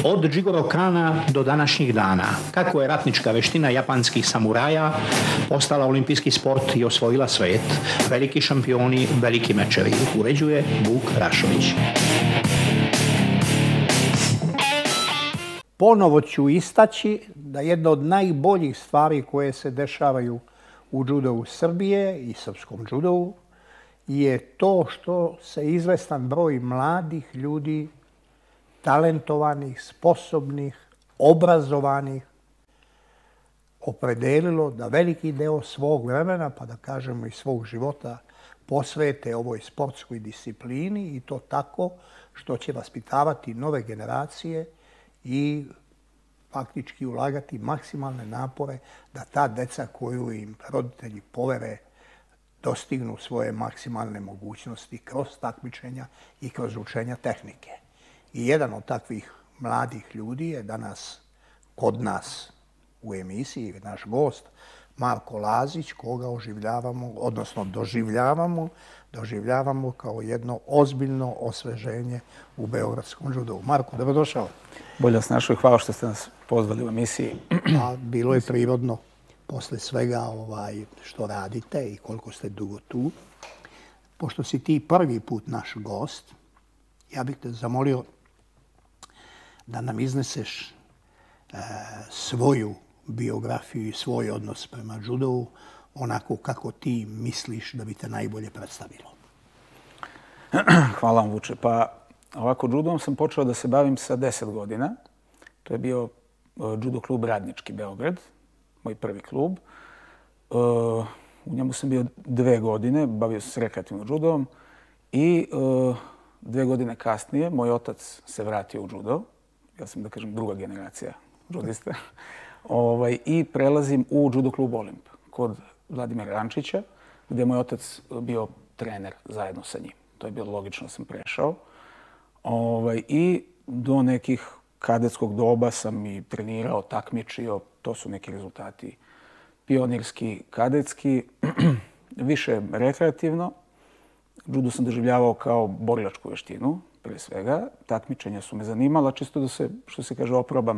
Od Jigoro Kana do današnjih dana, kako je ratnička veština japanskih samuraja postala olimpijski sport i osvojila svet, veliki šampioni, veliki mečevi, uređuje Vuk Rašović. Ponovo ću istaći da jedna od najboljih stvari koje se dešavaju u judovu Srbije i srpskom judovu je to što se izvestan broj mladih ljudi, talentovanih, sposobnih, obrazovanih, opredelilo da veliki deo svog vremena, pa da kažemo i svog života, posvete ovoj sportskoj disciplini i to tako što će vaspitavati nove generacije i faktički ulagati maksimalne napore da ta deca koju im roditelji povere dostignu svoje maksimalne mogućnosti kroz takmičenja i kroz učenja tehnike. I jedan od takvih mladih ljudi je danas kod nas u emisiji, naš gost, Marko Lazić, koga oživljavamo, odnosno doživljavamo kao jedno ozbiljno osveženje u beogradskom judovu. Marko, dobrodošao. Bolje vas našao i hvala što ste nas pozvali u emisiji. Bilo je prirodno posle svega što radite i koliko ste dugo tu. Pošto si ti prvi put naš gost, ja bih te zamolio da nam izneseš svoju biografiju i svoj odnos prema judovu, onako kako ti misliš da bi te najbolje predstavilo. Hvala vam, Vuče. Pa ovako, judom sam počeo da se bavim sa 10 godina. To je bio judo klub Radnički Beograd, moj prvi klub. U njemu sam bio 2 godine, bavio sam se rekreativno judom i 2 godine kasnije moj otac se vratio u judo. Ja sam, da kažem, druga generacija judista. I prelazim u judo klub Olimp kod Vladimira Rančića, gdje je moj otac bio trener zajedno sa njim. To je bilo logično da sam prešao. I do nekih kadetskog doba sam i trenirao, takmičio. To su neki rezultati pionirski, kadetski, više rekreativno. Judo sam doživljavao kao borilačku veštinu, prije svega. Takmičenja su me zanimala, čisto da se, što se kaže, oprobam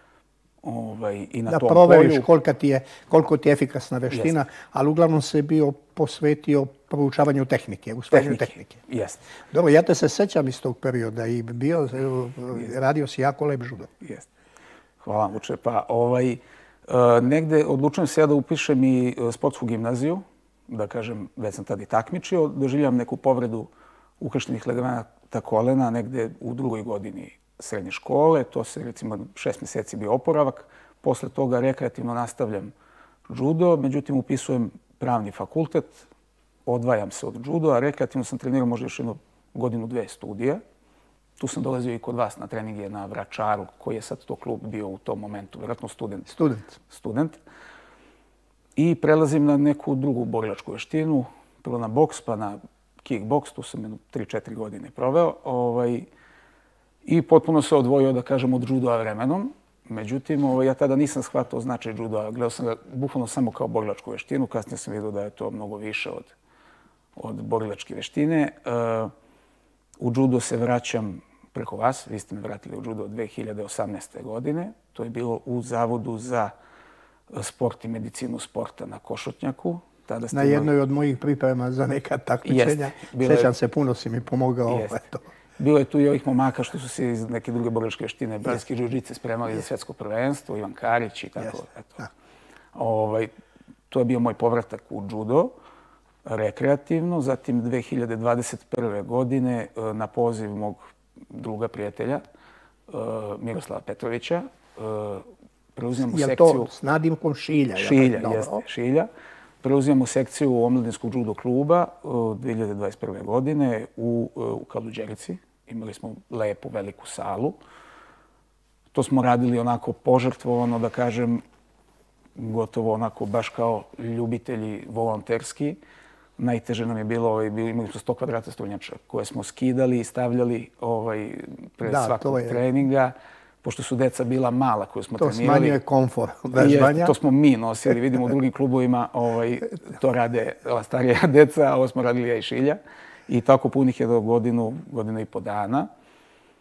i na tom polju. Da proveriš koliko ti je efikasna veština, ali uglavnom se bio posvetio proučavanju tehnike, usvajanju tehnike. Jeste. Dobro, ja te se sećam iz tog perioda i radio si jako lep judo. Jeste. Hvala vam, Vuče. Pa negde odlučujem se ja da upišem i sportsku gimnaziju, da kažem, već sam tada i takmičio, doživljam neku povredu ukrštenih ligamenata kolena negde u 2. godini srednje škole. To se, recimo, 6 mjeseci bio oporavak. Posle toga rekreativno nastavljam judo, međutim upisujem pravni fakultet, odvajam se od judo, a rekreativno sam trenirao možda još jednu godinu, 2 studija. Tu sam dolazio i kod vas na treninge na Vračaru, koji je sad to klub bio u tom momentu, vjerojatno student. I prelazim na neku drugu borilačku veštinu, prvo na boks, pa na kickboks, tu sam 3-4 godine proveo. I potpuno se odvojio, da kažem, od judoa vremenom. Međutim, ja tada nisam shvatao značaj judoa. Gledao sam ga bukvalno samo kao borilačku veštinu. Kasnije sam vidio da je to mnogo više od borilačke veštine. U judo se vraćam preko vas. Vi ste me vratili u judo 2018. godine. To je bilo u Zavodu za sport i medicinu sporta na Košutnjaku. Na jednoj od mojih priprema za neka takmičenja. Sećam se, puno si mi pomogao. Bilo je tu i ovih momaka što su se iz neke druge borilačke veštine, brazilske džiu-džice, spremali za svjetsko prvenstvo, Ivan Karić i tako. To je bio moj povratak u judo, rekreativno. Zatim 2021. godine na poziv mog druga prijatelja, Miroslava Petrovića, preuzimamo sekciju... Je to s nadimkom Šilja? Šilja, jeste, Šilja. Preuzimamo sekciju omladinskog judo kluba 2021. godine u Kaluđerici. Imali smo lepu, veliku salu. To smo radili onako požrtvovano, da kažem, gotovo onako baš kao ljubitelji volonterski. Najteže nam je bilo, imali smo 100 kvadrata strunjača koje smo skidali i stavljali pred svakog treninga. Pošto su deca bila mala koju smo trenirali. To smanjuje komfor vežbanja. To smo mi nosili. Vidimo u drugim klubovima to rade starija deca, a ovo smo radili ja i Šilja. I tako punih je do godinu i po dana.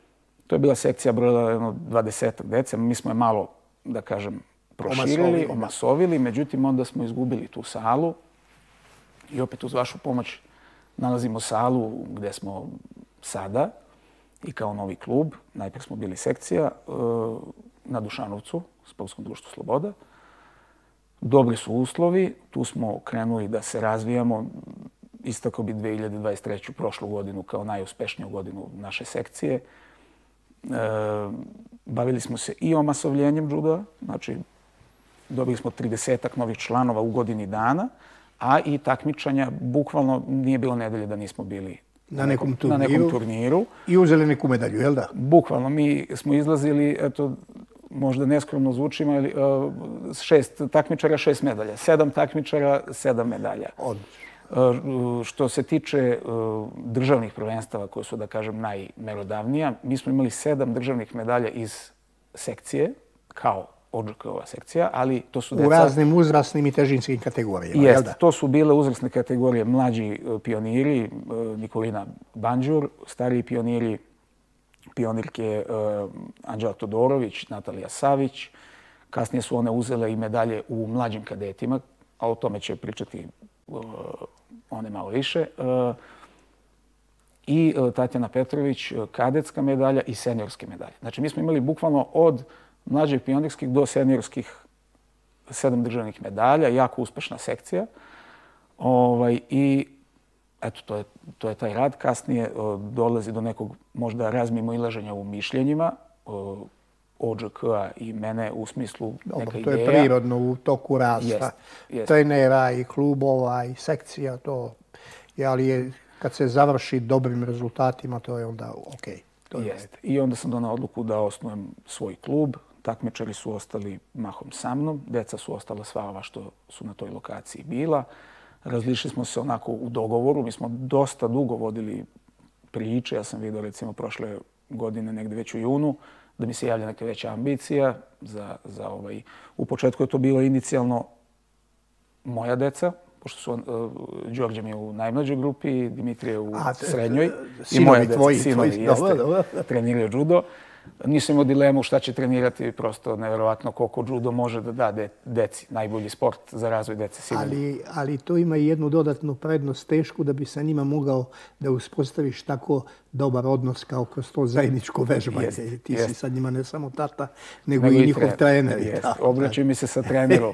To je bila sekcija brojila 20 dece. Mi smo je malo, da kažem, proširili, omasovili. Međutim, onda smo izgubili tu salu i opet uz vašu pomoć nalazimo salu gdje smo sada i kao novi klub. Najprije smo bili sekcija na Dušanovcu, Sportskom društvu Sloboda. Dobri su uslovi, tu smo krenuli da se razvijamo. Istakao bi 2023. prošlu godinu kao najuspešniju godinu naše sekcije. Bavili smo se i omasovljenjem juda, znači dobili smo 30-ak novih članova u godini dana, a i takmičanja, bukvalno nije bilo nedelje da nismo bili na nekom turniru. I uzeli neku medalju, jel da? Bukvalno, mi smo izlazili, eto, možda neskromno zvučimo, 6 takmičara, 6 medalja. 7 takmičara, 7 medalja. Odlično. Što se tiče državnih prvenstava koje su, da kažem, najmerodavnija, mi smo imali 7 državnih medalja iz sekcije, kao ODŽK-ova sekcija, ali to su deca... U raznim uzrasnim i težinskim kategorijama, jel da? To su bile uzrasne kategorije mlađi pioniri, Nikolina Banđur, stariji pioniri, pionirke Anđela Todorović, Natalija Savić. Kasnije su one uzele i medalje u mlađim kadetima, a o tome će pričati one malo više. I Tatjana Petrović, kadetska medalja i seniorske medalje. Znači, mi smo imali bukvalno od mlađih pionirskih do seniorskih 7 državnih medalja, jako uspešna sekcija. I eto, to je taj rad. Kasnije dolazi do nekog možda razmimoilaženja u mišljenjima ODŽK-a i mene u smislu neka ideja. To je prirodno u toku rasta trenera i klubova i sekcija. To, ali kad se završi dobrim rezultatima, to je onda okej. I onda sam donao odluku da osnujem svoj klub. Takmičari su ostali mahom sa mnom. Deca su ostala sva ova što su na toj lokaciji bila. Razlišli smo se onako u dogovoru. Mi smo dosta dugo vodili priče. Ja sam vidio recimo prošle godine, negdje već u junu, da mi se javlja neka veća ambicija. U početku je to bilo inicijalno moja deca, pošto su Đorđe mi je u najmlađoj grupi, Dimitrije u srednjoj. I moja deca, sinovi, treniraju judo. Nisam imao dilemu šta će trenirati, prosto nevjerovatno koliko judo može da da deci. Najbolji sport za razvoj dece, sigurno. Ali to ima i jednu dodatnu prednost tešku da bi sa njima mogao da uspostaviš tako dobar odnos kao kroz to zajedničko vežbanje. Ti si sa njima ne samo tata, nego i njihov trener. Obraćaju mi se sa trenerom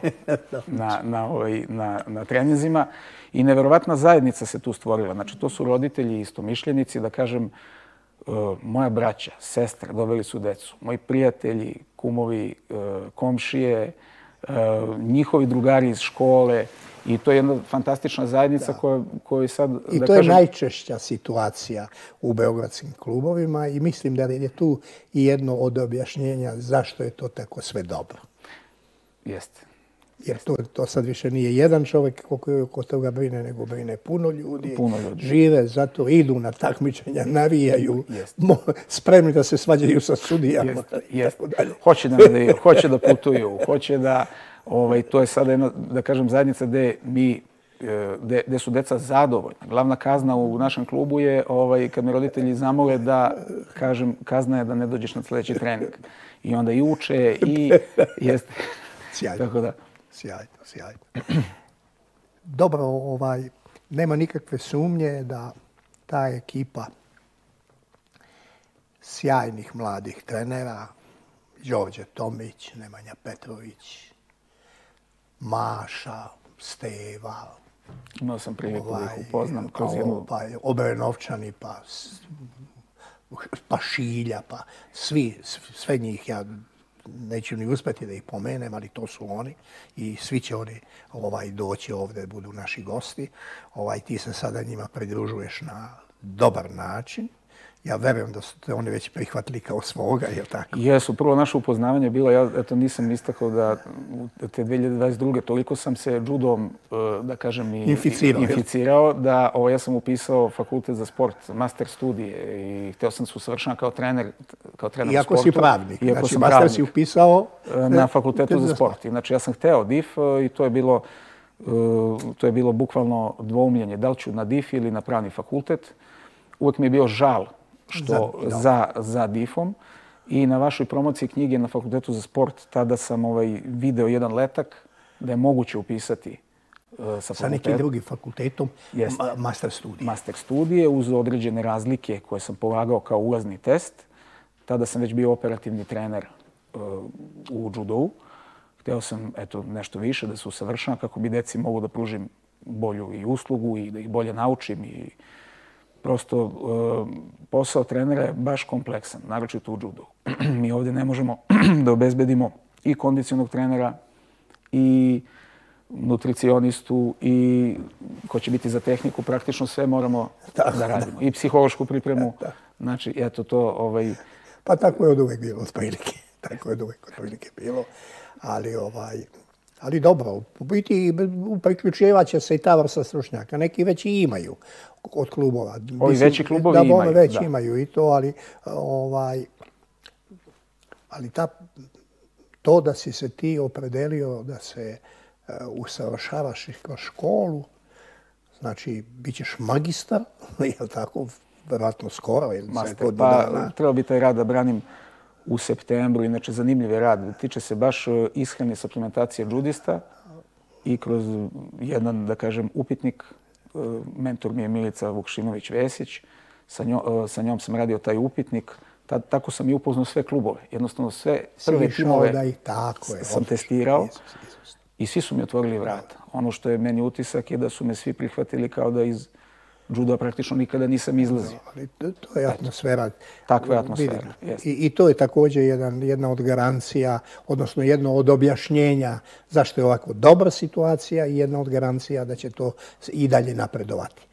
na treninzima i nevjerovatna zajednica se tu stvorila. Znači, to su roditelji istomišljenici, da kažem, moja braća, sestra, doveli su decu. Moji prijatelji, kumovi, komšije, njihovi drugari iz škole. I to je jedna fantastična zajednica koju sad... I to je najčešća situacija u beogradskim klubovima i mislim da je tu i jedno od objašnjenja zašto je to tako sve dobro. Jeste. Jer to sad više nije jedan čovjek ko toga brine, nego brine puno ljudi. Žive, zato idu na takmičenja, navijaju, spremni da se svađaju sa sudijama. Hoće da nadaju, hoće da putuju, hoće da... To je sada jedna, da kažem, zajednica gde su deca zadovoljna. Glavna kazna u našem klubu je kad me roditelji zamole da, kažem, kazna je da ne dođeš na sljedeći trening. I onda i uče i... Sjajno. Sjajno. Dobro, nema nikakve sumnje da ta ekipa sjajnih mladih trenera, Đorđe Tomić, Nemanja Petrović, Maša, Steva, imao sam priliku da ih upoznam kroz jednu... Obrenovčani, pa Šilja, pa sve njih ja neću ni uspjeti da ih pomenem, ali to su oni i svi će oni doći ovdje, budu naši gosti. Ti se sada njima pridružuješ na dobar način. Ja verujem da su te oni već prihvatili kao svoga, je li tako? Jesu. Prvo naše upoznavanje bilo, ja nisam istakao da te 2022. toliko sam se judom, da kažem, inficirao, da ja sam upisao fakultet za sport, master studije i hteo sam se usavršavati kao trener u sportu. Iako si pravnik. Znači, master si upisao... Na fakultetu za sport. Znači, ja sam hteo DIF i to je bilo bukvalno dvoumljenje. Da li ću na DIF ili na pravni fakultet. Uvijek mi je bio žal za DIF-om. I na vašoj promociji knjige na Fakultetu za sport tada sam video jedan letak da je moguće upisati sa nekim drugim fakultetom, master studije. Master studije uz određene razlike koje sam polagao kao ulazni test. Tada sam već bio operativni trener u judou. Hteo sam nešto više da se usavršavam kako bi deci mogu da pružim bolju i uslugu i da ih bolje naučim. I prosto posao trenera je baš kompleksan, naročito u judou. Mi ovdje ne možemo da obezbedimo i kondicionog trenera i nutricionistu i ko će biti za tehniku, praktično sve moramo da radimo. I psihološku pripremu. Znači, eto to... Pa tako je od uvek bilo, otprilike. Tako je od uvek otprilike bilo. Ali dobro, u biti priključivat će se i ta vrsta stručnjaka. Neki već i imaju od klubova. Ovi veći klubovi imaju. Da, već imaju i to, ali to da si se ti opredelio da se usavršavaš kroz školu, znači bit ćeš magistar, je tako, vjerojatno skoro, ili master, pa treba bi taj rad da branim u septembru, inače zanimljiv je rad. Tiče se baš ishrane i suplementacije judista i kroz jedan, da kažem, upitnik. Mentor mi je Milica Vukšinović-Vesić. Sa njom sam radio taj upitnik. Tako sam i upoznao sve klubove. Jednostavno sve prve timove sam testirao i svi su mi otvorili vrata. Ono što je meni utisak je da su me svi prihvatili kao da iz juda praktično nikada nisam izlazio. To je atmosfera. Takva je atmosfera. I to je također jedna od garancija, odnosno jedno od objašnjenja zašto je ovako dobra situacija i jedna od garancija da će to i dalje napredovati.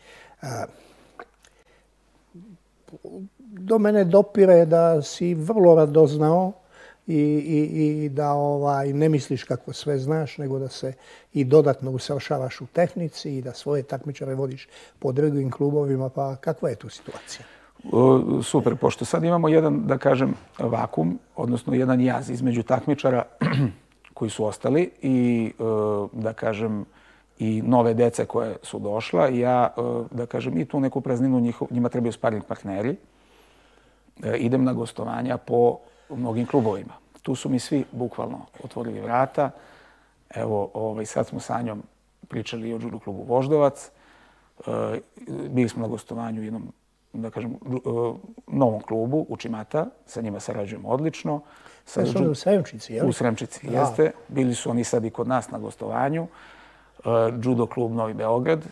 Do mene dopire da si vrlo radoznao i da ne misliš kako sve znaš, nego da se i dodatno usavršavaš u tehnici i da svoje takmičare vodiš po drugim klubovima. Pa kakva je tu situacija? Super, pošto sad imamo jedan, da kažem, vakum, odnosno jedan jaz između takmičara koji su ostali i, da kažem, i nove dece koje su došla. Ja, da kažem, i tu neku prazninu njima trebaju sparing partneri. Idem na gostovanja po mnogim klubovima. Tu su mi svi bukvalno otvorili vrata. Evo, sad smo sa njom pričali o judo klubu Voždovac. Bili smo na gostovanju u jednom, da kažem, novom klubu u Čimata. Sa njima sarađujemo odlično. U Sremčici, jel? U Sremčici, jeste. Bili su oni sad i kod nas na gostovanju. Judo klub Novi Beograd.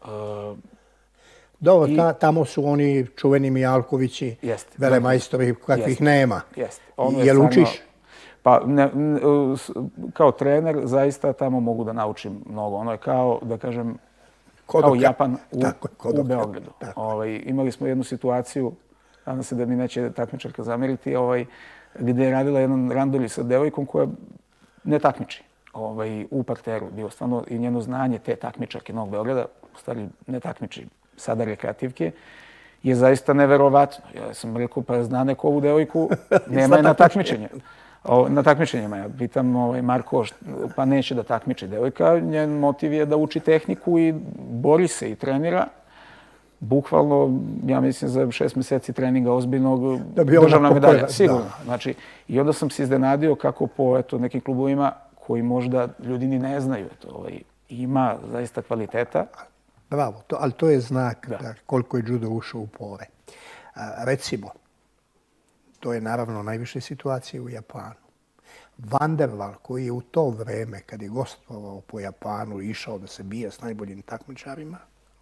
Dobro, tamo su oni čuveni Mijalkovići, velemajstori kakvih nema. Jel učiš? Pa, kao trener, zaista tamo mogu da naučim mnogo. Ono je kao, da kažem, kao Japan u Beogradu. Imali smo jednu situaciju, nadam se da mi neće takmičarka zameriti, gdje je radila jedan randolji sa devojkom koja ne takmiči u parteru. Bilo stvarno i njeno znanje te takmičarke Novog Beograda, u stvari ne takmiči sada rekreativke, je zaista neverovatno. Ja sam rekao, pa zna neko ovu devojku, nema je na takmičenje. Na takmičenjima ja pitam Marko, pa neće da takmiči devojka. Njen motiv je da uči tehniku i bori se i trenira. Bukvalno, ja mislim, za 6 mjeseci treninga ozbiljnog državna medalja. Sigurno. Znači, i onda sam se iznenadio kako po nekim klubovima koji možda ljudi ni ne znaju. Ima zaista kvaliteta. Bravo, ali to je znak koliko je judo ušao u pore. Recimo, to je naravno najviše situacije u Japanu. Van der Waal, koji je u to vreme, kad je gostovao po Japanu, išao da se bije s najboljim takmičarima,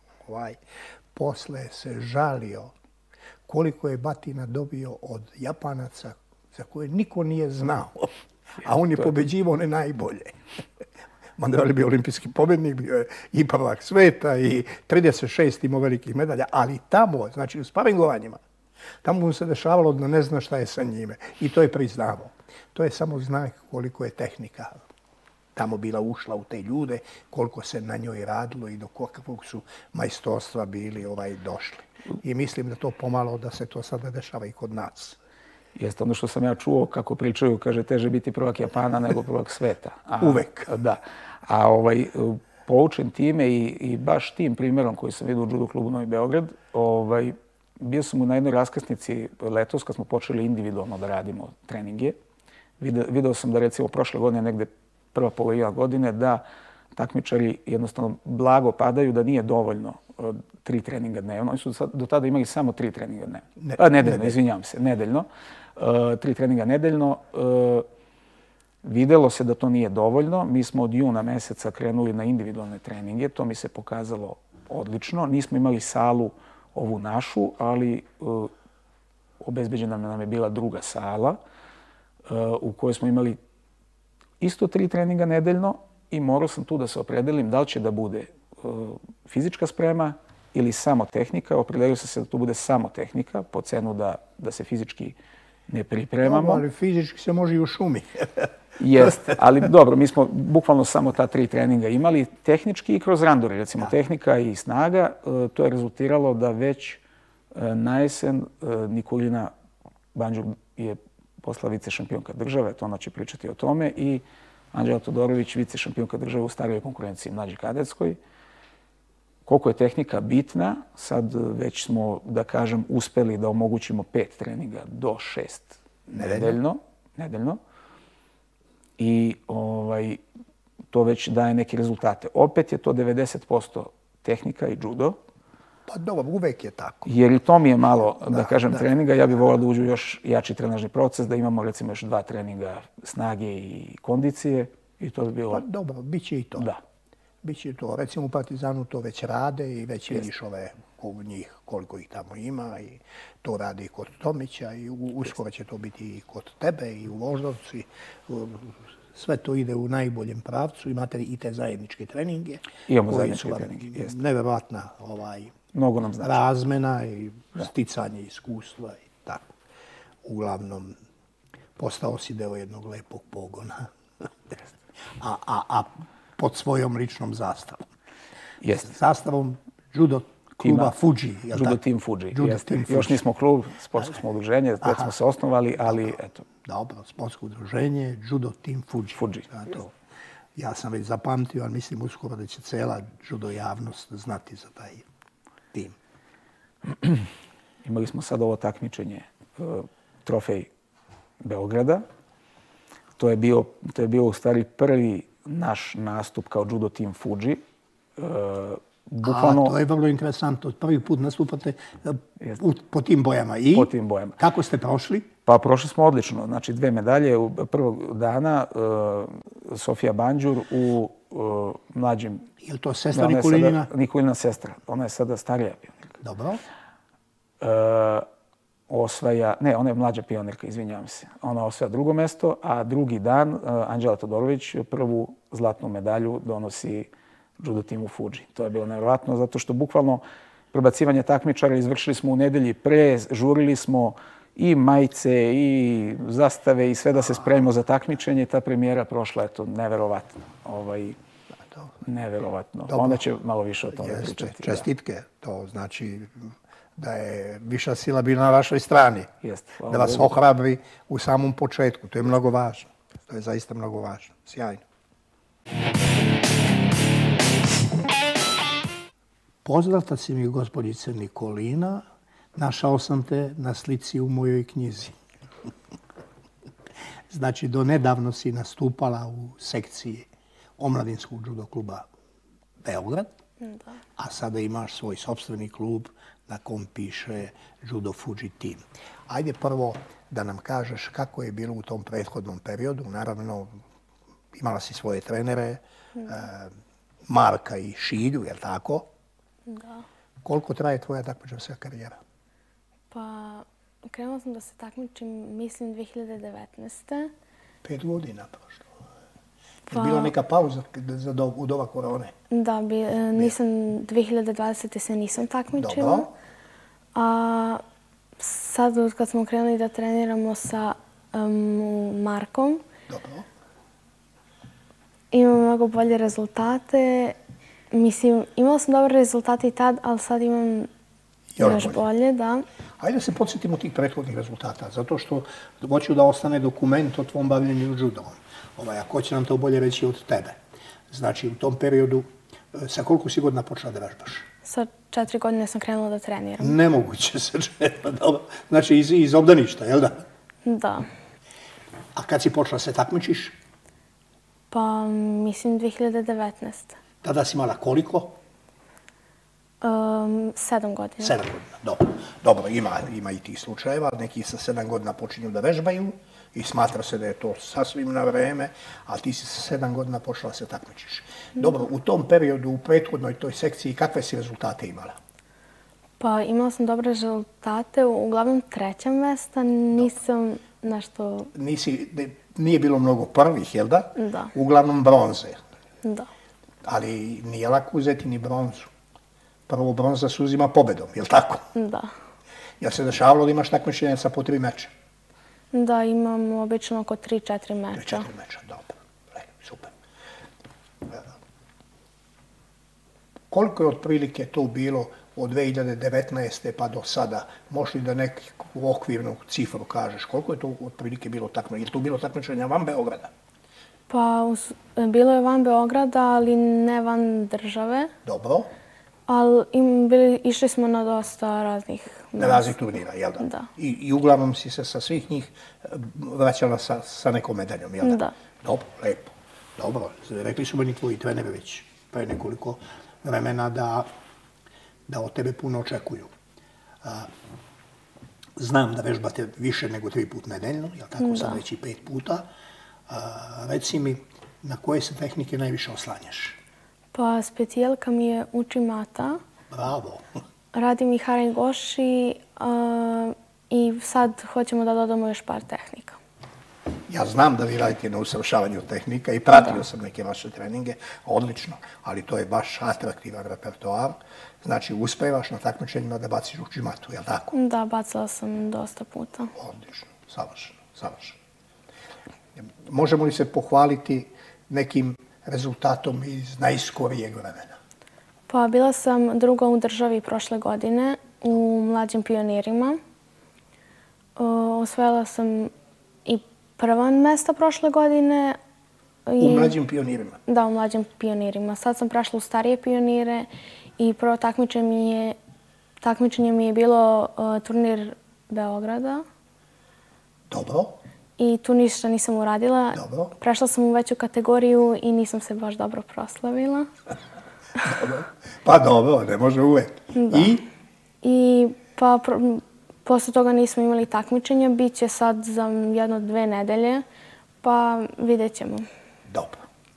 posle se žalio koliko je batina dobio od Japanaca za koje niko nije znao, a on je pobeđivao one najbolje. Van der Waal je bio olimpijski pobjednik, bio je i prvak sveta i 36 imao velikih medalja, ali tamo, znači u sparingovanjima, tamo mu se dešavalo da ne zna šta je sa njime i to je priznavao. To je samo znak koliko je tehnika tamo bila ušla u te ljude, koliko se na njoj radilo i do kakvog su majstorstva bili došli. I mislim da to pomalo da se to sada dešava i kod nas. Jeste ono što sam ja čuo kako pričaju, kaže teže biti prvak Japana nego prvak sveta. Uvek. Da. A poučen time i baš tim primjerom koji sam vidio u judo klubu Novi Beograd, bio sam na jednoj raskrsnici letos kad smo počeli individualno da radimo treninge. Video sam da recimo prošle godine, negde prva polovina godine, da takmičari jednostavno blago padaju, da nije dovoljno 3 treninga dnevno. Oni su do tada imali samo 3 treninga dnevno. Nedeljno, izvinjavam se, nedeljno. 3 treninga nedeljno. Videlo se da to nije dovoljno. Mi smo od juna meseca krenuli na individualne treninge. To mi se pokazalo odlično. Nismo imali salu ovu našu, ali obezbeđena nam je bila druga sala u kojoj smo imali isto 3 treninga nedeljno i morao sam tu da se opredelim da li će da bude fizička sprema ili samo tehnika. Opredelio sam se da to bude samo tehnika po cenu da se fizički ne pripremamo. Ali fizički se može i u šumi. Jeste, ali dobro, mi smo bukvalno samo ta 3 treninga imali, tehnički i kroz randori, recimo tehnika i snaga. To je rezultiralo da već na jesen Nikolina Banđur je postala vice šampionka države, to ona će pričati o tome, i Anđela Todorović, vice šampionka države u starijoj konkurenciji mlađi kadetskoj. Koliko je tehnika bitna, sad već smo, da kažem, uspeli da omogućimo 5 treninga do 6 nedeljno. I to već daje neke rezultate. Opet je to 90% tehnika i judo. Pa dobro, uvek je tako. Jer i to mi je malo, da kažem, treninga. Ja bih volao da uđu još jači trenažni proces, da imamo recimo još 2 treninga snage i kondicije. I to bi bilo... Pa dobro, bit će i to. Da. Biće i to. Recimo u Partizanu to već rade i već vidiš njih koliko ih tamo ima i to radi i kod Tomića i uskoro će to biti i kod tebe i u Voždovcu. Sve to ide u najboljem pravcu. Imate i te zajedničke treninge. Imamo zajedničke treninge. Neverovatna razmena i sticanje iskustva i tako. Uglavnom, postao si deo jednog lepog pogona. A pod svojom ličnom zastavom. Zastavom judo kluba Fuji. Judo Team Fuji. Još nismo klub, sportsko smo udruženje, već smo se osnovali, ali eto. Dobro, sportsko udruženje, Judo Team Fuji. Ja sam već zapamtio, ali mislim uskoro da će cela judo javnost znati za taj tim. Imali smo sad ovo takmičenje, trofej Beograda. To je bio u stvari prvi naš nastup kao Judo Team Fuji. To je vrlo interesantno. Prvi put nastupate po tim bojama. I po tim bojama. Kako ste prošli? Pa prošli smo odlično. Znači 2 medalje prvog dana. Sofija Banđur u mlađim... Je li to sestra Nikolinina? Nikolina sestra. Ona je sada starija pionirka. Dobro. Ona je mlađa pionirka, izvinjavam se. Ona osvaja drugo mesto, a drugi dan Anđela Todorović prvu zlatnu medalju donosi Judo Teamu Fuji. To je bilo nevjerojatno, zato što bukvalno prebacivanje takmičara izvršili smo u nedelji pre, žurili smo i majice i zastave i sve da se spremimo za takmičenje. Ta premijera prošla, eto, nevjerovatno. Nevjerovatno. Onda će malo više o tome pričati. Čestitke. To znači da je viša sila bila na vašoj strani. Da vas ohrabri u samom početku. To je mnogo važno. To je zaista mnogo važno. Sjajno. Poznata si mi, gospođice Nikolina. Našao sam te na slici u mojoj knjizi. Znači, do nedavno si nastupala u sekciji omladinskog judo kluba Beograd, a sada imaš svoj sopstveni klub na kom piše Judo Fuji Team. Ajde prvo da nam kažeš kako je bilo u tom prethodnom periodu. Naravno, imala si svoje trenere, Marka i Šilju, je li tako? Da. Koliko traje tvoja takmičarska karijera? Pa, krenula sam da se takmičim, mislim, 2019. 5 godina prošlo. Je bila neka pauza u doba korone? Da, nisam 2020. se nisam takmičila. Dobro. A sad kad smo krenuli da treniramo sa Markom, imam mnogo bolje rezultate. Mislim, imala sam dobre rezultate i tad, ali sad imam još bolje, da. Ajde da se podsjetimo tih prethodnih rezultata, zato što hoću da ostane dokument o tvom bavljenju judom. Ako će nam to bolje reći od tebe. Znači, u tom periodu, sa koliko si godina počela da vežbaš? Sa 4 godine sam krenula da treniram. Nemoguće se čeka, dobro. Znači iz obdaništa, jel da? Da. A kad si počela se takmičiš? Pa mislim 2019. Tada si imala koliko? 7 godina. 7 godina, dobro. Dobro, ima i tih slučajeva. Neki sa 7 godina počinju da vežbaju i smatra se da je to sasvim na vreme, ali ti si sa 7 godina počela se takmičiš. Dobro, u tom periodu, u prethodnoj toj sekciji, kakve si rezultate imala? Pa imala sam dobre rezultate, uglavnom 3. mesta, nisam nešto... Nije bilo mnogo prvih, jel da? Da. Uglavnom bronze. Da. Ali nije lako uzeti ni bronzu. Prvo bronza se uzima pobedom, jel tako? Da. Jel se dešavalo da imaš takmičenja sa po 3 meča? Da, imam obično oko 3-4 meča. 3-4 meča, dobro. Super. Koliko je otprilike to bilo od 2019. pa do sada? Možeš li da neku okvirnu cifru kažeš? Koliko je to otprilike bilo takmičenja? Je li to bilo takmičenja van Beograda? Pa bilo je van Beograda, ali ne van države. Dobro. Ali išli smo na dosta raznih Na raznih turnira, jel da? Da. I uglavnom si se sa svih njih vraćala sa nekom medaljom, jel da? Da. Dobro, lepo. Dobro, rekli su meni tvoji treneri već pre nekoliko vremena da od tebe puno očekuju. Znam da vežbate više nego 3 puta nedeljno, jel tako, sad već i 5 puta. Reci mi, na koje se tehnike najviše oslanjaš? Pa specijalka mi je Uchimata. Bravo. Radim i Haringoshi i sad hoćemo da dodamo još par tehnika. Ja znam da vi radite na usavršavanju tehnika i pratio sam neke vaše treninge, odlično, ali to je baš atraktivan repertoar. Znači, uspevaš na takmičenjima da baciš Uchimatu, jel tako? Da, bacila sam dosta puta. Odlično, savršeno, savršeno. Možemo li se pohvaliti nekim rezultatom iz najskorijeg vremena? Pa bila sam druga u državi prošle godine u mlađim pionirima. Osvojila sam i prva mesta prošle godine. U mlađim pionirima? Da, u mlađim pionirima. Sad sam prešla u starije pionire i prvo takmičenje mi je bilo turnir Beograda. Dobro. I tu ništa nisam uradila. Dobro. Prešla sam u veću kategoriju i nisam se baš dobro proslavila. Dobro. Pa dobro, ne može uvek. Da. I pa posle toga nismo imali takmičenja. Biće sad za 1-2 nedelje, pa vidjet ćemo. Dobro.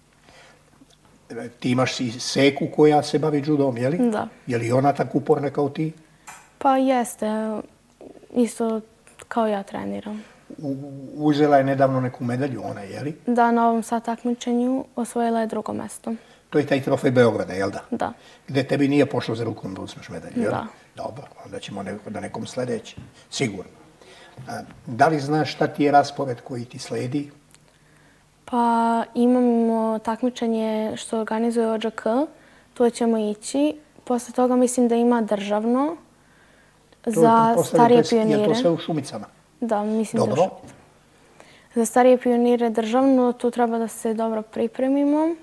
Ti imaš i Seku koja se bavi judom, je li? Da. Je li ona tako uporna kao ti? Pa jeste. Isto kao ja treniram. Uzela je nedavno neku medalju ona, je li? Da, na ovom sad takmičenju osvojila je 2. mesto. To je taj trofej Beograda, jel da? Da. Gde tebi nije pošlo za rukom da uzmeš medalju, jel? Da. Dobro, onda ćemo da nekom sledeći. Sigurno. Da li znaš šta ti je raspored koji ti sledi? Pa imamo takmičenje što organizuje ODžK. Tu ćemo ići. Posle toga mislim da ima državno za starije pionire. Je to sve u Šumicama? Da, mislim da je u Dobro. Šumicama. Za starije pionire državno, tu treba da se dobro pripremimo.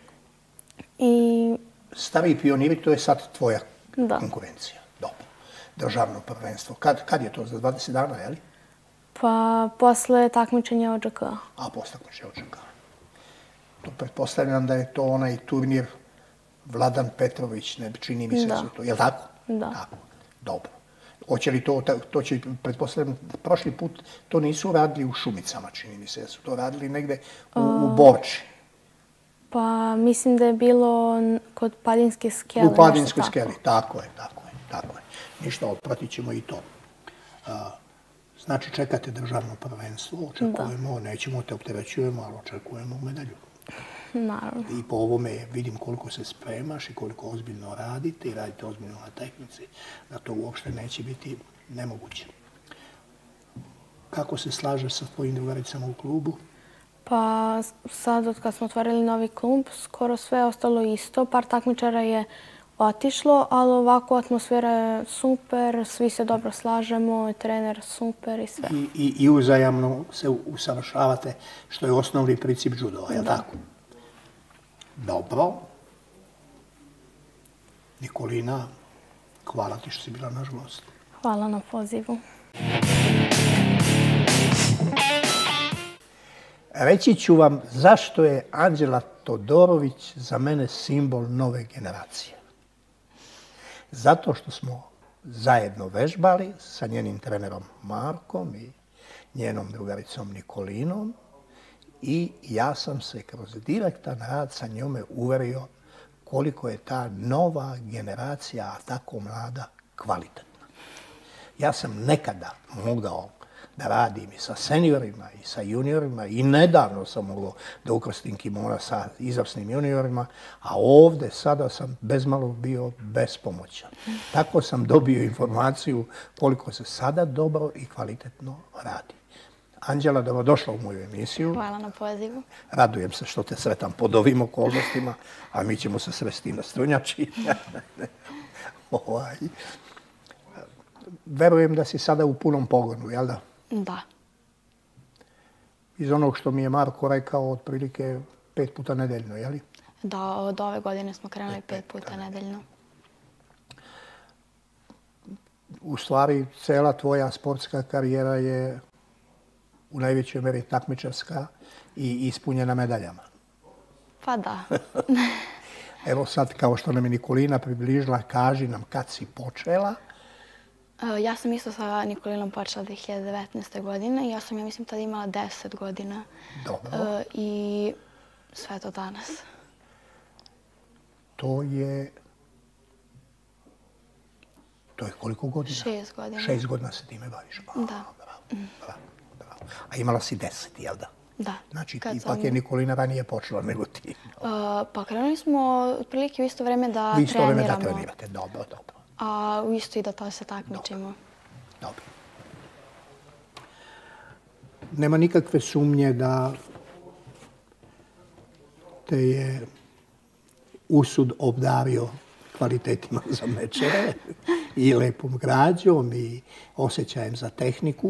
Stariji pioniri, to je sad tvoja konkurencija. Dobro. Državno prvenstvo. Kad je to? Za 20 dana, je li? Pa posle takmičenja ODžK. A, posle takmičenja ODžK. To pretpostavljam da je to onaj turnir Vladan Petrović, ne čini mi se da su to. Je li tako? Da. Tako. Dobro. Hoće li to će, pretpostavljam, prošli put to nisu radili u Šumicama, čini mi se, da su to radili negde u Borči. Pa mislim da je bilo kod Padinske skele. U Padinskoj skeli, tako je. Ništa, otpratit ćemo i to. Znači, čekate državno prvenstvo, očekujemo, nećemo te opterećujemo, ali očekujemo medalju. Naravno. I po ovome vidim koliko se spremaš i koliko ozbiljno radite i radite ozbiljno na tehnici, da to uopšte neće biti nemoguće. Kako se slažeš sa tvojim drugaricama u klubu? Pa sad od kad smo otvorili novi klub, skoro sve je ostalo isto. Par takmičara je otišlo, ali ovako atmosfera je super, svi se dobro slažemo, trener super i sve. I uzajamno se usavršavate, što je osnovni princip judova, je li tako? Dobro. Nikolina, Hvala ti što si bila naš gost. Hvala na pozivu. Reći ću vam zašto je Anđela Todorović za mene simbol nove generacije. Zato što smo zajedno vežbali sa njenim trenerom Markom i njenom drugaricom Nikolinom i ja sam se kroz direktan rad sa njome uverio koliko je ta nova generacija, a tako mlada, kvalitetna. Ja sam nekada mogao da radim i sa seniorima i sa juniorima i nedavno sam mogao da ukrstim kimona sa izvrsnim juniorima, a ovdje sada sam bezmalo bio bespomoćan. Tako sam dobio informaciju koliko se sada dobro i kvalitetno radi. Anđela, dobrodošla u moju emisiju. Hvala na pozivu. Radujem se što te sretam pod ovim okolnostima, a mi ćemo se sresti na Strunjači. Verujem da si sada u punom pogonu, jel da? Da. Iz onog što mi je Marko rekao, otprilike 5 puta nedeljno, jel? Da, od ove godine smo krenuli 5 puta nedeljno. U stvari, cela tvoja sportska karijera je u najvećoj meri takmičarska i ispunjena medaljama. Pa da. Evo sad, kao što nam je Nikolina približila, kaži nam kad si počela. Ja sam isto sa Nikolinom počela 2019. godine. Ja sam, mislim, tada imala 10 godina. Dobro. I sve do danas. To je koliko godina? 6 godina. 6 godina se time baviš. Da. Bravo. A imala si 10, jel da? Da. Znači, ipak je Nikolina ranije počela nego ti. Pa krenuli smo otprilike u isto vreme da treniramo. U isto vreme da trenirate, dobro. A u isto i da to se takmičimo. Dobro. Nema nikakve sumnje da te je usud obdario kvalitetima za mečeve i lepom građom i osjećajem za tehniku.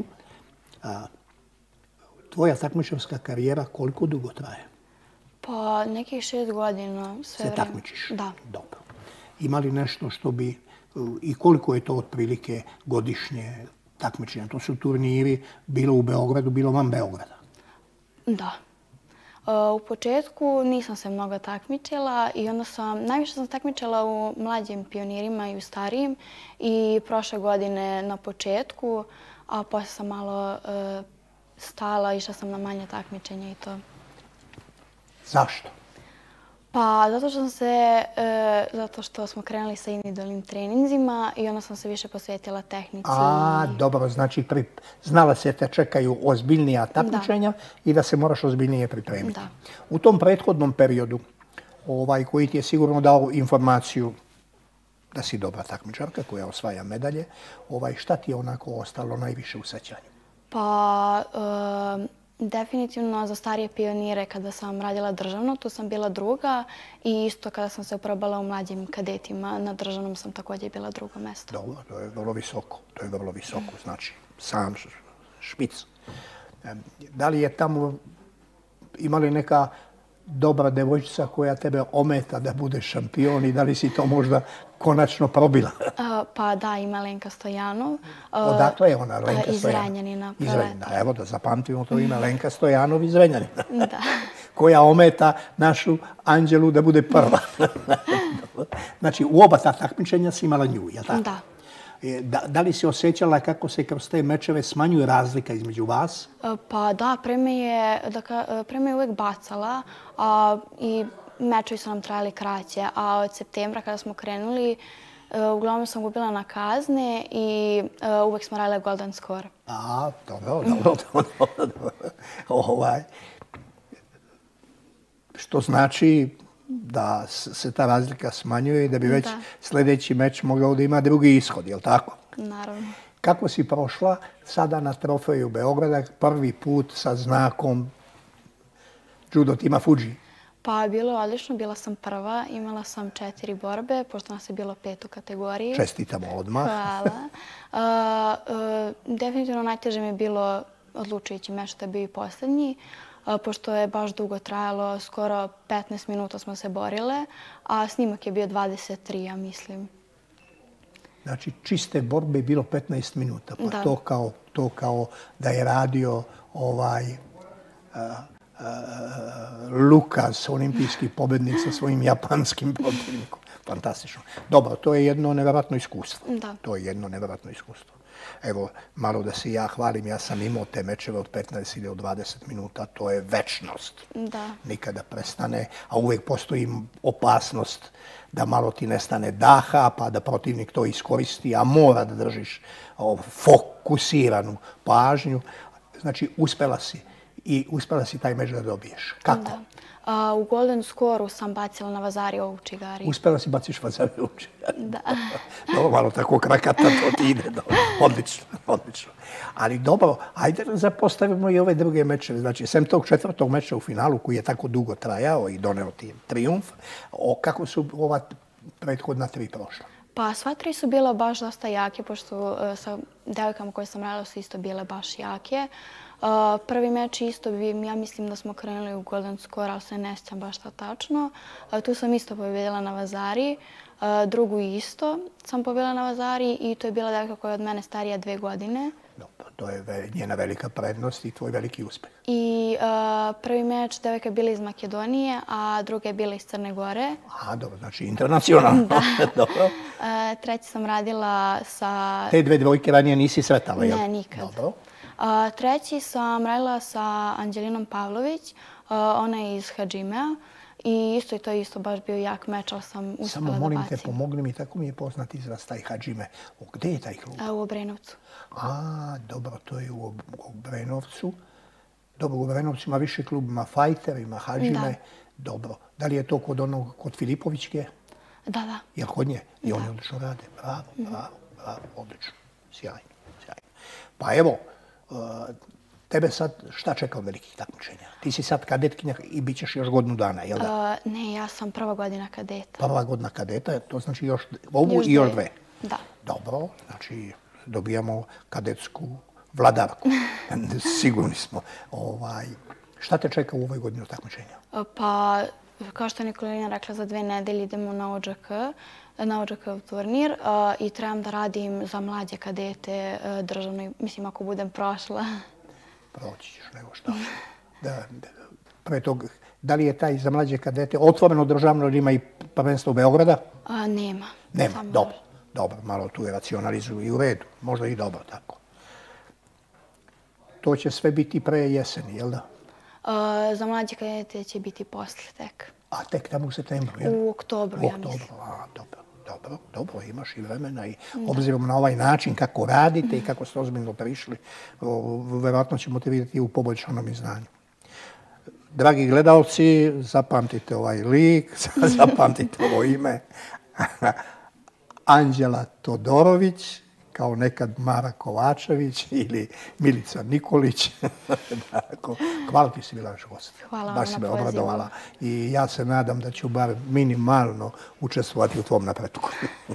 Tvoja takmičarska karijera koliko dugo traje? Pa nekih 6 godina. Se takmičiš? Da. Dobro. Ima li nešto što bi, i koliko je to otprilike godišnje takmičenje? To su turniri bilo u Beogradu, bilo van Beograda? Da. U početku nisam se mnogo takmičila i onda najviše sam takmičila u mlađim pionirima i u starijim i prošle godine na početku, a poslije sam malo stala, išla sam na manje takmičenja i to. Zašto? Pa zato što smo krenuli sa individualnim treninzima i onda sam se više posvetila tehnici. Dobro, znači znala se te čekaju ozbiljnija takmičenja i da se moraš ozbiljnije pripremiti. Da. U tom prethodnom periodu, koji ti je sigurno dao informaciju da si dobra takmičarka koja osvaja medalje, šta ti je onako ostalo najviše u sećanju? Pa definitivno za starije pionire kada sam radila državno, tu sam bila druga i isto kada sam se probala u mlađim kadetima, na državnom sam također bila drugo mesto. Dobro, to je vrlo visoko, znači sam špic. Da li je tamo imali neka dobra devojčica koja tebe ometa da budeš šampion i da li si to možda konačno probila? Pa da, ima Lenka Stojanov. Odakle je ona, Lenka Stojanov? Iz Renjanina. Evo da zapamtimo to ime, Lenka Stojanov iz Renjanina. Da. Koja ometa našu Anđelu da bude prva. Znači, u oba ta takmičenja si imala nju, je li tako? Da. Da li si osjećala kako se kroz te mečeve smanjuje razlika između vas? Pa da, prema je uvijek bacala i mečevi su nam trajali kraće, a od septembra kada smo krenuli, uglavnom sam gubila na kazne i uvijek smo radile golden score. Dobro. Što znači da se ta razlika smanjuje i da bi već sljedeći meč mogao da ima drugi ishod, je li tako? Naravno. Kako si prošla sada na trofeju Beograda prvi put sa znakom judo tima Fuji? Pa bilo je odlično, bila sam prva, imala sam 4 borbe, pošto nas je bilo 5 u kategoriji. Čestitamo odmah. Hvala. Definitivno najteže mi je bilo odlučujući meč, to je bio i posljednji, pošto je baš dugo trajalo, skoro 15 minuta smo se borile, a snimak je bio 23, ja mislim. Znači, čiste borbe je bilo 15 minuta. Pa to kao da je radio Lukas, olimpijski pobednik sa svojim japanskim protivnikom. Fantastično. Dobro, to je jedno nevjerojatno iskustvo. To je jedno nevjerojatno iskustvo. Evo, malo da se ja hvalim, ja sam imao te mečeve od 15 ili od 20 minuta, to je večnost. Nikada prestane, a uvijek postoji opasnost da malo ti nestane daha, pa da protivnik to iskoristi, a mora da držiš fokusiranu pažnju. Znači, uspela si taj meč da dobiješ. Kako? U Golden Score-u sam bacila na Vazarija u Čigari. Uspela si baciš Vazarija u Čigari? Da. Dobro, malo tako krakata to ti ide. Odlično. Ali dobro, ajde da zapostavimo i ove druge mečeve. Znači, sem tog 4. meča u finalu koji je tako dugo trajao i doneo ti trijumf, kako su ova prethodna 3 prošla? Pa sva 3 su bila baš dosta jake, pošto sa devojkama koje sam radila su isto bile baš jake. Prvi meč isto, ja mislim da smo krenuli u Golden Score, ali se ne sjećam baš tačno. Tu sam isto pobjedila na Vazari. Drugu isto sam pobjedila na Vazari i to je bila devojka koja je od mene starija 2 godine. To je njena velika prednost i tvoj veliki uspeh. I prvi meč devojka je bila iz Makedonije, a druga je bila iz Crne Gore. Dobro, znači internacionalno. Dobro. Treći sam radila sa... Te 2 devojke ranije nisi sretala, jel? Ne, nikad. Dobro. Treći sam radila sa Anđelinom Pavlović, ona je iz Hadžimea i to je isto baš bio jak meč, ali sam uspjela da bacim. Samo molim te, pomogni mi, tako mi je poznat izraz taj Hadžime. Gde je taj klub? U Obrenovcu. Dobro, to je u Obrenovcu. Dobro, u Obrenovcu ima više klub, ima Fajter, ima Hadžime. Dobro. Da li je to kod Filipovićke? Da. Jel kod nje? I oni odlično rade. Bravo, odlično. Sjajno. Pa evo, tebe sad šta čeka od velikih takmičenja? Ti si sad kadetkinja i bit ćeš još godinu dana, jel da? Ne, ja sam 1. godina kadeta. 1. godina kadeta, to znači još ovu i još 2? Da. Dobro, znači dobijamo kadetsku vladarku. Sigurni smo. Šta te čeka u ovoj godini takmičenja? Pa, kao što je Nikolina rekla, za 2 nedelje idemo na ODžK turnir i trebam da radim za mlađe kadete državnoj, mislim ako budem prošla. Proći ćeš, nego šta. Pre tog, da li je taj za mlađe kadete otvoreno državno ili ima i prvenstvo Beograda? Nema. Nema, dobro, malo tu je racionalizuju i u redu, možda i dobro tako. To će sve biti pre jeseni, jel da? Za mlađe kadete će biti posle tek. A tek tamo u septembru, jel? U oktobru, ja mislim. Dobro, imaš i vremena i obzirom na ovaj način kako radite i kako ste ozbiljno prišli, verovatno ćemo te vidjeti u poboljšanom izdanju. Dragi gledalci, zapamtite ovaj lik, zapamtite ovo ime. Anđela Todorović, kao nekad Mara Kovačević ili Milica Nikolić. Hvala ti si bila naš gost. Hvala baš vam si na me obradovala. I ja se nadam da ću bar minimalno učestvovati u tvom napretku.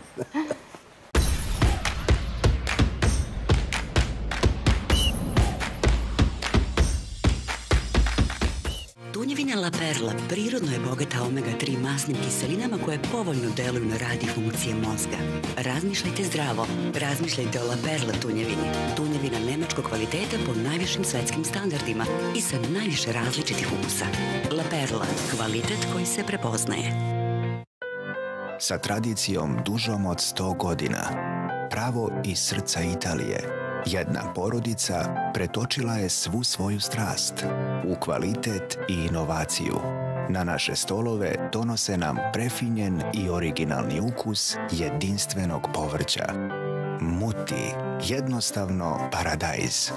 Tunjevina La Perla prirodno je bogata omega-3 masnim kiselinama koje povoljno deluju na rad i funkcije mozga. Razmišljajte zdravo. Razmišljajte o La Perla tunjevini. Tunjevina nemačkog kvaliteta po najvišim svetskim standardima i sa najviše različitih ukusa. La Perla, kvalitet koji se prepoznaje. Sa tradicijom dužom od 100 godina, pravo iz srca Italije, jedna porodica pretočila je svu svoju strast u kvalitet i inovaciju. Na naše stolove donose nam prefinjen i originalni ukus jedinstvenog povrća. Muti, jednostavno paradajz.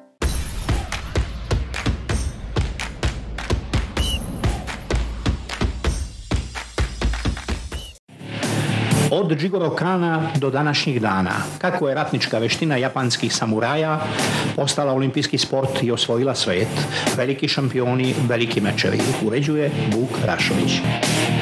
Od Jigoro Kana do današnjih dana, kako je ratnička veština japanskih samuraja postala olimpijski sport i osvojila svet, veliki šampioni, veliki mečevi, uređuje Vuk Rašović.